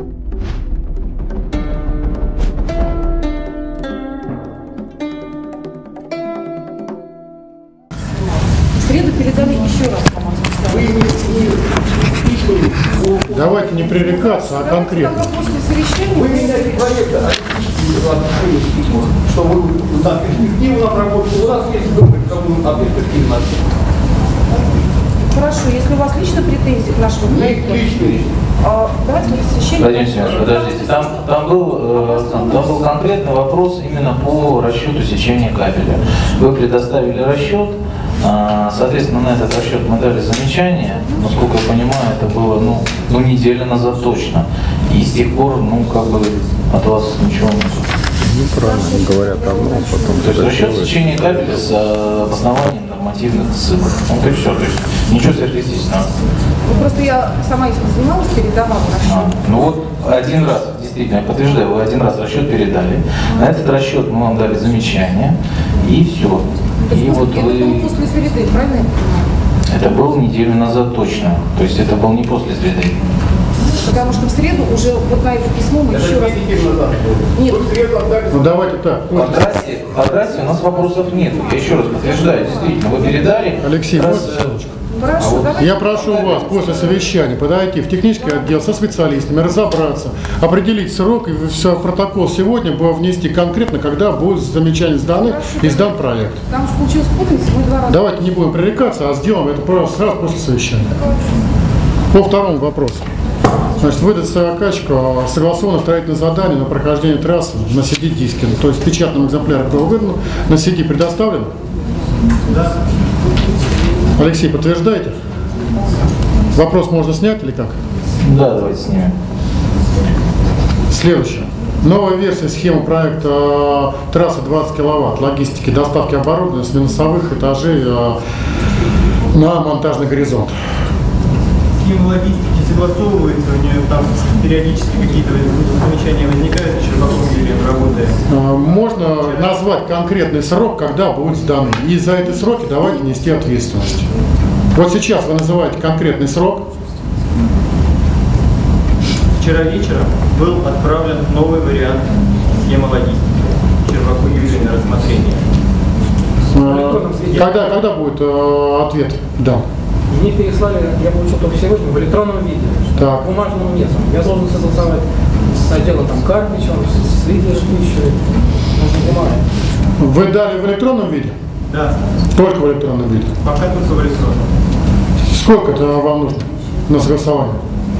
В среду передали еще раз команду. Давайте не пререкаться, а конкретно. После совещания Вы меня не проекта, что вы на перспективу работаете, у нас есть думать, кому на перспективу. Хорошо, если у вас лично претензии к нашему проекту, давайте посвящение. Владимир Семенович, подождите, там был конкретный вопрос именно по расчету сечения кабеля. Вы предоставили расчет, соответственно, на этот расчет мы дали замечание, насколько я понимаю, это было неделю назад точно. И с тех пор, от вас ничего нет. Неправильно говорят одно, а потом... То есть расчет сечения кабеля с обоснованием нормативных ссылок. То есть все, то есть ничего сверхъестественного. Просто я сама этим занималась, передавала расчет. Один раз, действительно, я подтверждаю, вы один раз расчет передали. На этот расчет мы вам дали замечание, и все. И вот это было после среды, правильно я понимаю? Это было неделю назад точно. То есть это был не после среды. Потому что в среду уже вот на это письмо мы еще раз... Нет. Давайте так. По трассе у нас вопросов нет. Я еще раз подтверждаю, действительно, вы передали. Алексей, Хорошо, я прошу вас после совещания подойти в технический отдел со специалистами, разобраться, определить срок и все протокол сегодня было внести конкретно, когда будут замечания сданы и сдан проект. Там же получилась путаница, мы 2 раза... Давайте не будем пререкаться, а сделаем это сразу после совещания. По второму вопросу. Значит, выдать заказчику согласованное строительное задание на прохождение трассы на CD-диске. То есть в печатном экземпляре было выдано, на CD предоставлено? Да. Алексей, подтверждаете? Вопрос можно снять или как? Да, давайте снимем. Следующее. Новая версия схемы проекта трассы 20 киловатт, логистики, доставки оборудования с минусовых этажей на монтажный горизонт. Схема логистики согласовывается, у нее там периодически какие-то замечания возникают, Щербаков Юрий работает. Можно назвать конкретный срок, когда будут сданы. И за эти сроки давайте нести ответственность. Вот сейчас вы называете конкретный срок. Вчера вечером был отправлен новый вариант схемы логистики Щербаку Юрию на рассмотрение. Когда будет ответ? Да. Мне переслали, я получил только сегодня, в электронном виде. Так. Бумажного нет. Я должен согласовать с отделом Карпичем, с лидером еще. Вы дали в электронном виде? Да. Только в электронном виде? Пока только в электронном. Сколько это вам нужно на согласование?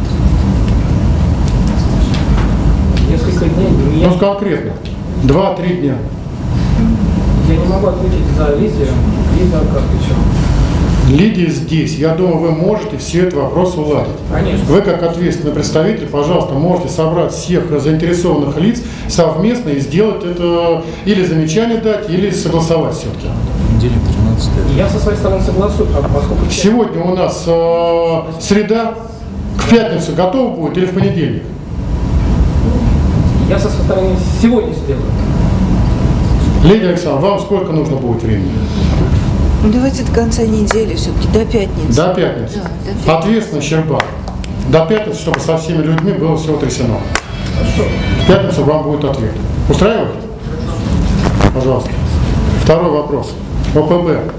Несколько дней. Ну, конкретно. 2-3 дня. Я не могу ответить за лидером и за Карпичем. Лидия здесь. Я думаю, вы можете все этот вопрос уладить. Конечно. Вы, как ответственный представитель, пожалуйста, можете собрать всех заинтересованных лиц совместно и сделать это, или замечание дать, или согласовать все-таки. Неделя 13. Я со своей стороны согласую, поскольку... Сегодня у нас среда, к пятницу готово будет или в понедельник? Я со своей стороны сегодня сделаю. Лидия Александровна, вам сколько нужно будет времени? Давайте до конца недели, все-таки до пятницы. До пятницы. Да, до пятницы. Ответственно, Щербак. До пятницы, чтобы со всеми людьми было все утрясено. В пятницу вам будет ответ. Устраивает? Пожалуйста. Второй вопрос. ОПБ.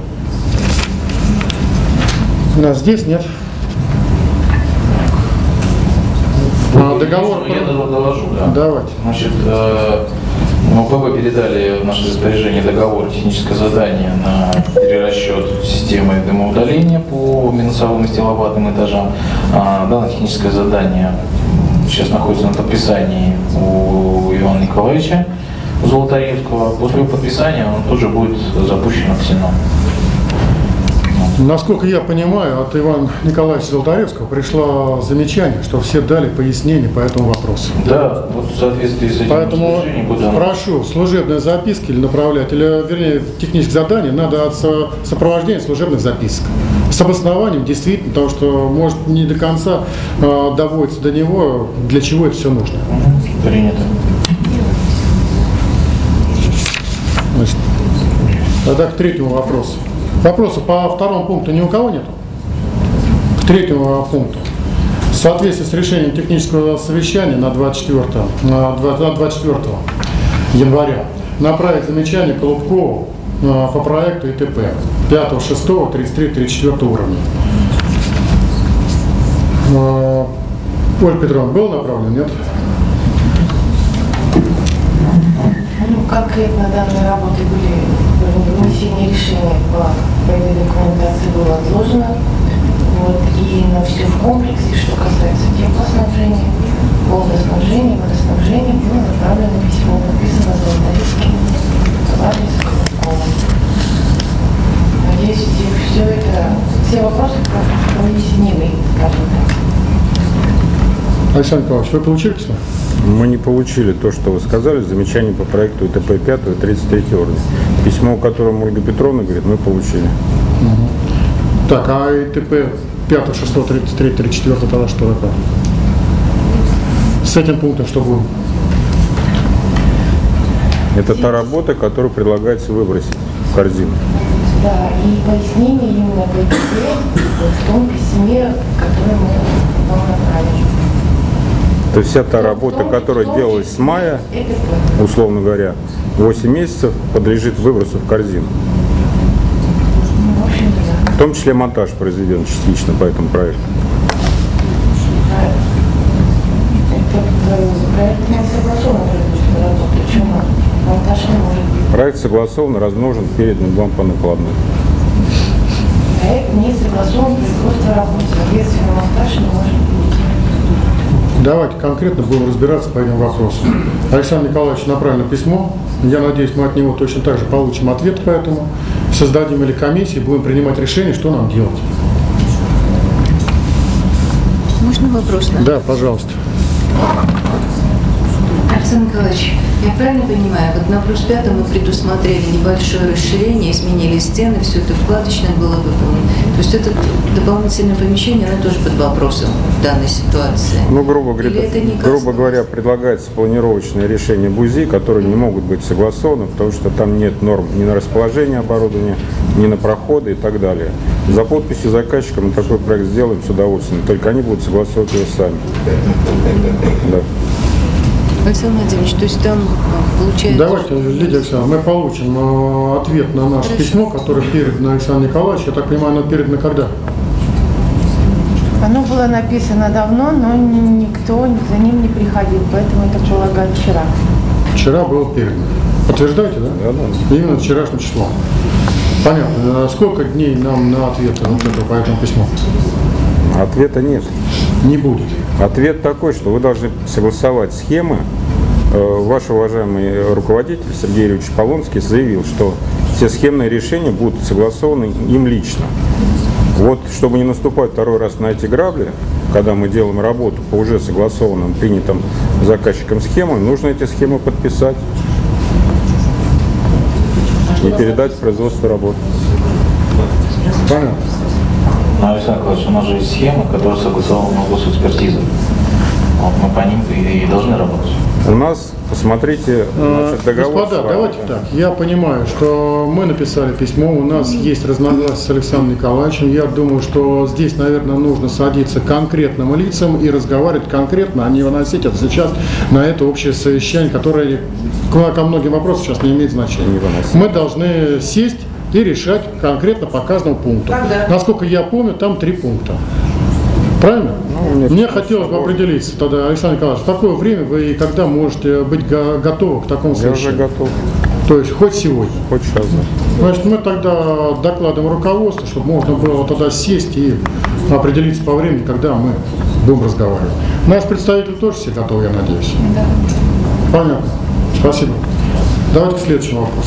У нас здесь нет. Договор. Я доложу, да. Давайте. Значит, ОПБ передали в наше распоряжение договор, техническое задание на перерасчет системы дымоудаления по минусовым и стиловатым этажам. Данное техническое задание сейчас находится на подписании у Ивана Николаевича Золотаревского. После его подписания он тоже будет запущен в СИНО. Насколько я понимаю, от Ивана Николаевича Золотаревского пришло замечание, что все дали пояснение по этому вопросу. Да, вот в соответствии с этим Поэтому буду... прошу служебные записки или направлять, или, вернее, техническое задание надо от сопровождения служебных записок. С обоснованием, действительно, потому что, может, не до конца доводится до него, для чего это все нужно. Принято. Значит, тогда к третьему вопросу. Вопросов по второму пункту ни у кого нет? К третьему пункту. соответствии с решением технического совещания на 24 января направить замечание Колобкову по проекту ИТП 5, 6, 33, 34 уровня. Ольга Петровна, был направлен, нет? Ну, конкретно данные работы были, вынесение решения по этой документации было отложено. Вот, и на все в комплексе, что касается теплоснабжения, водоснабжения, было направлено письмо, написано Золотаревским в адрес Колобкова. Надеюсь, все вопросы прояснены, скажем так. Александр Николаевич, вы получили письмо? Мы не получили то, что вы сказали, замечание по проекту ИТП 5 и 33 уровня. Письмо, которое Ольга Петровна говорит, мы получили. Так, а ИТП 5, 6, 33, 34 тогда что такое? С этим пунктом что будет? Это та работа, которую предлагается выбросить в корзину. Да, и пояснение именно по ИТП в том письме, которое мы вам направили. То есть вся та работа, которая делалась с мая, условно говоря, 8 месяцев, подлежит выбросу в корзину. В том числе монтаж произведен частично по этому проекту. Проект не согласован, почему монтаж не может быть. Проект согласован, размножен, передан вам по накладной. Проект не согласован, производство работы, соответственно, монтаж не может быть. Давайте конкретно будем разбираться по этим вопросам. Александр Николаевич направлено письмо. Я надеюсь, мы от него точно так же получим ответ по этому. Создадим или комиссии, будем принимать решение, что нам делать. Можно вопрос? Да, пожалуйста. Александр Николаевич, я правильно понимаю, вот на +5 мы предусмотрели небольшое расширение, изменили стены, все это вкладочно было выполнено. То есть это дополнительное помещение, оно тоже под вопросом в данной ситуации. Ну, грубо говоря, предлагается планировочное решение БУЗИ, которые не могут быть согласованы, потому что там нет норм ни на расположение оборудования, ни на проходы и так далее. За подписью заказчика мы такой проект сделаем с удовольствием, только они будут согласовывать его сами. Да. Александр Владимирович, то есть там получается... Давайте, Лидия Александровна, мы получим ответ на наше письмо, которое передано Александру Николаевичу. Я так понимаю, оно передано когда? Оно было написано давно, но никто за ним не приходил, поэтому это полагаю вчера. Вчера было передано. Подтверждаете, да? Да. Именно вчерашнее число. Понятно. Сколько дней нам на ответ по этому письму? Ответа нет. Не будет. Ответ такой, что вы должны согласовать схемы. Ваш уважаемый руководитель Сергей Юрьевич Полонский заявил, что все схемные решения будут согласованы им лично. Вот, чтобы не наступать второй раз на эти грабли, когда мы делаем работу по уже согласованным, принятым заказчиком схемам, нужно эти схемы подписать и передать в производство работы. Понятно. Александр Николаевич, у нас же есть схемы, которые согласованы на госэкспертизу. Вот мы по ним и должны работать. У нас, посмотрите, договор. Господа, давайте так. Я понимаю, что мы написали письмо, у нас есть разногласия с Александром Николаевичем. Я думаю, что здесь, наверное, нужно садиться к конкретным лицам и разговаривать конкретно, а не выносить это сейчас на это общее совещание, которое ко многим вопросам сейчас не имеет значения. Мы должны сесть и решать конкретно по каждому пункту. Насколько я помню, там 3 пункта. Правильно? Мне хотелось бы определиться тогда, Александр Николаевич, в какое время вы и когда можете быть готовы к такому совещанию? Я уже готов. То есть хоть сегодня? Хоть сейчас, да. Значит, мы тогда докладываем руководству, чтобы можно было тогда сесть и определиться по времени, когда мы будем разговаривать. Наш представитель тоже все готовы, я надеюсь? Да. Понятно. Спасибо. Давайте к следующему вопросу.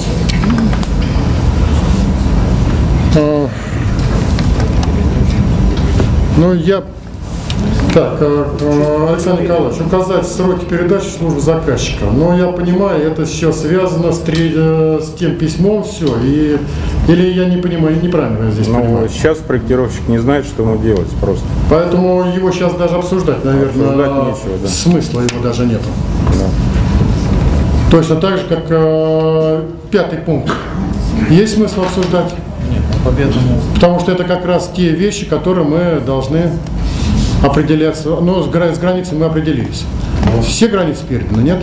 Ну, Так, Александр Николаевич, указать сроки передачи службы заказчика. Но я понимаю, это все связано с тем письмом, все. Или я не понимаю, неправильно я здесь понимаю? Сейчас проектировщик не знает, что ему делать просто. Поэтому его сейчас даже обсуждать, наверное, нечего, да. Смысла его даже нет. Да. Точно так же, как 5-й пункт. Есть смысл обсуждать? Нет, по бедному. Потому что это как раз те вещи, которые мы должны определяться. Но с границей мы определились. Все границы переданы, нет?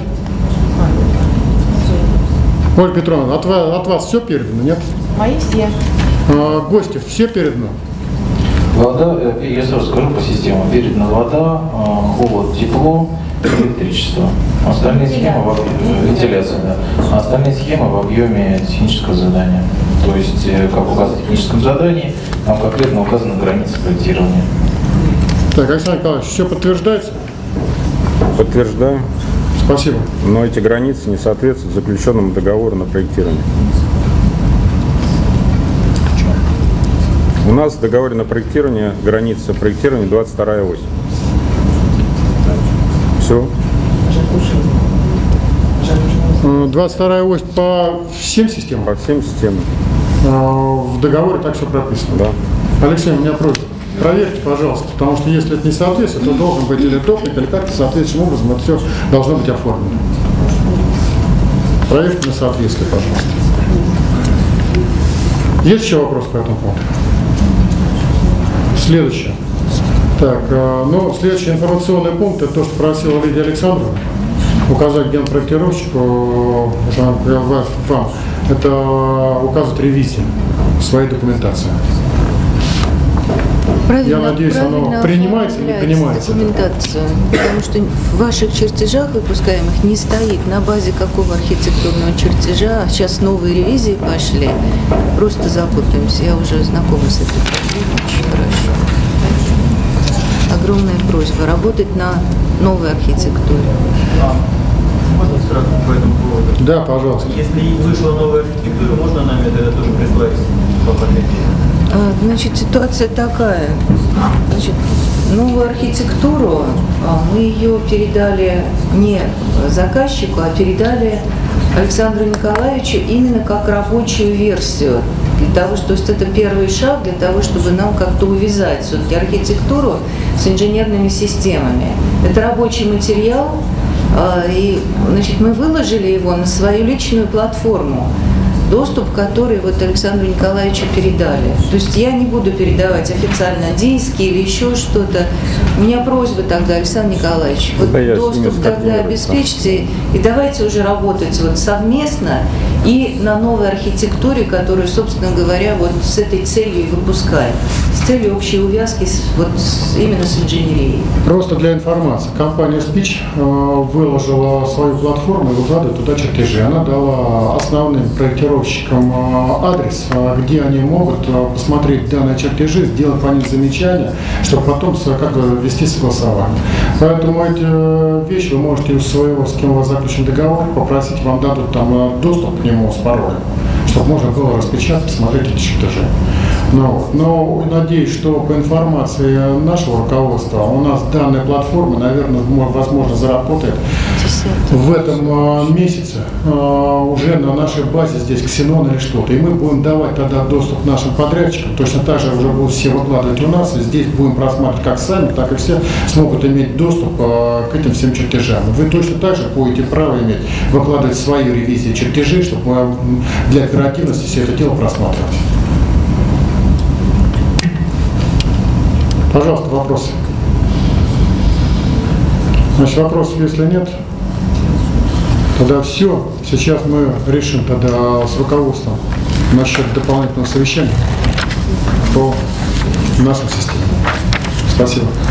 Ольга Петровна, от вас все передано, нет? Мои все. Гости все передано? Вода, я сразу скажу по системам. Передана вода, холод, тепло, электричество. Остальные схемы вентиляция, да. Остальные схемы в объеме технического задания. То есть, как указано в техническом задании, там конкретно указаны границы проектирования. Так, Александр Николаевич, все подтверждается? Подтверждаю. Спасибо. Но эти границы не соответствуют заключенному договору на проектирование. У нас в договоре на проектирование граница проектирования 22-я ось. Все. 22-я ось по всем системам? По всем системам. В договоре так все прописано? Да. Алексей, у меня просьба. Проверьте, пожалуйста, потому что если это не соответствует, то должен быть или допуск, или как-то соответствующим образом это все должно быть оформлено. Проверьте на соответствие, пожалуйста. Есть еще вопросы по этому поводу? Следующее. Так, следующий информационный пункт, это то, что просила Лидия Александровна, указать генпроектировщику, вам, это указывать ревизию своей документации. Правильно, я надеюсь, оно принимается или не принимается? Документацию, потому что в ваших чертежах выпускаемых не стоит на базе какого архитектурного чертежа. Сейчас новые ревизии пошли, просто запутаемся. Я уже знакома с этой проблемой очень хорошо. Огромная просьба работать на новой архитектуре. Можно сразу по этому поводу? Да, пожалуйста. Если вышла новая архитектура, можно нам это тоже прислать по подписке? Значит, ситуация такая. Значит, новую архитектуру мы ее передали не заказчику, а передали Александру Николаевичу именно как рабочую версию. Для того, то есть это первый шаг для того, чтобы нам как-то увязать все-таки архитектуру с инженерными системами. Это рабочий материал, и значит, мы выложили его на свою личную платформу, доступ к которой вот Александру Николаевичу передали. То есть я не буду передавать официально диски или еще что-то. У меня просьба тогда, Александр Николаевич, вот доступ тогда обеспечьте, и давайте уже работать вот совместно и на новой архитектуре, которую, собственно говоря, вот с этой целью и выпускаем. С целью общей увязки именно с инженерией. Просто для информации. Компания Speech выложила свою платформу и выкладывает туда чертежи. Она дала основным проектировщикам адрес, где они могут посмотреть данные чертежи, сделать по ним замечания, чтобы потом вести согласование. Поэтому эти вещи вы можете у своего, с кем у вас заключен договор, попросить, вам дадут там доступ к нему с паролем, чтобы можно было распечатать, посмотреть эти чертежи. Но надеюсь, что по информации нашего руководства у нас данная платформа, наверное, возможно, заработает в этом месяце уже на нашей базе здесь Ксенон или что-то. И мы будем давать тогда доступ нашим подрядчикам. Точно так же уже будут все выкладывать у нас. И здесь будем просматривать как сами, так и все смогут иметь доступ к этим всем чертежам. Вы точно так же будете право иметь выкладывать свою ревизию чертежей, чтобы для оперативности все это дело просматривать. Пожалуйста, вопросы. Значит, вопросов, если нет, тогда все. Сейчас мы решим тогда с руководством насчет дополнительного совещания по нашим системам. Спасибо.